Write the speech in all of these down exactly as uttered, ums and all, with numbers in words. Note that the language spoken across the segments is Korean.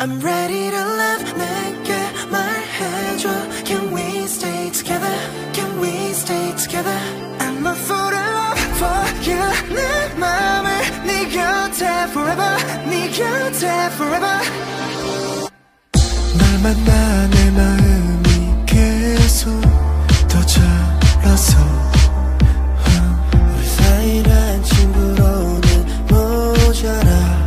I'm ready to love 내게 말해줘 Can we stay together? Can we stay together? I'm a fool in love for you 내 맘을 네 곁에 forever 네 곁에 forever 널 만나 내 마음이 계속 더 자라서 우리 사이란 친구로는 모자라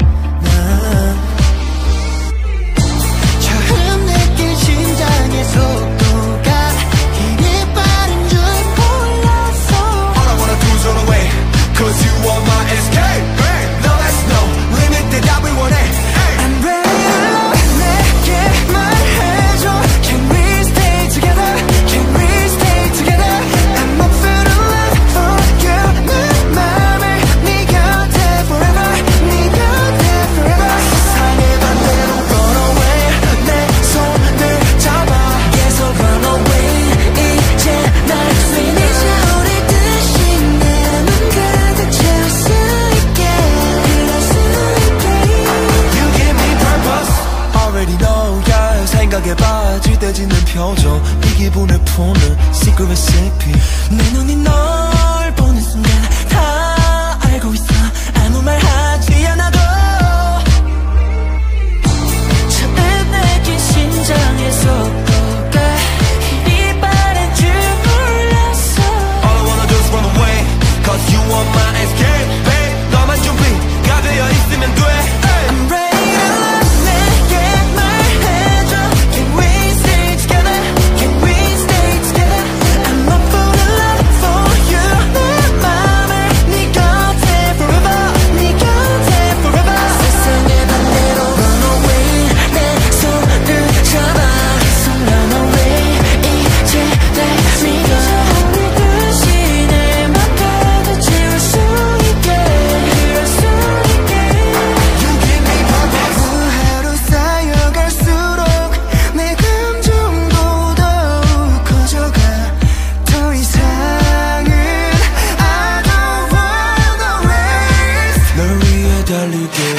처음 느낀 심장의 속도가 이리 빠른 줄 몰랐어 All I wanna do is run away Cause you are my escape No there's no limit 대답을 원해 I'm ready to love 내게 말해줘 Can we stay together? Can we stay together? I'm up for the love for you 내 맘을 네 곁에 forever 네 곁에 forever 세상의 반대로 run away 내 손을 잡아 계속 run away 이제 날 finish 우리 뜻이 내 맘 가득 채울 수 있게 그럴 수 있게 You give me purpose Already know yeah 생각해봐 질때지는 표정 이 기분을 푸는 secret recipe 내 눈이 널 보는 순간 다 알고 있어 아무 말 하지 않아도 처음 느낀 심장의 속도가 이리 빠른 줄 몰랐어 All I wanna do is run away Cause you are my escape babe 너만 준비가 되어 있으면 돼 I'm ready to love 내게 말해줘 Can we stay together? Can we stay together? I'm up for the love for you 내 맘을 네 곁에 forever 네 곁에 forever 세상의 반대로 run away 내 손을 잡아 계속 run away 이제 날 믿어 우리 뜻이 내 맘 가득 채울 수 있게 그럴 수 있게 You give me purpose 하루 쌓여갈수록 내 감정도 더욱 커져가 더 이상은 I don't wanna waste 널 위해 달리게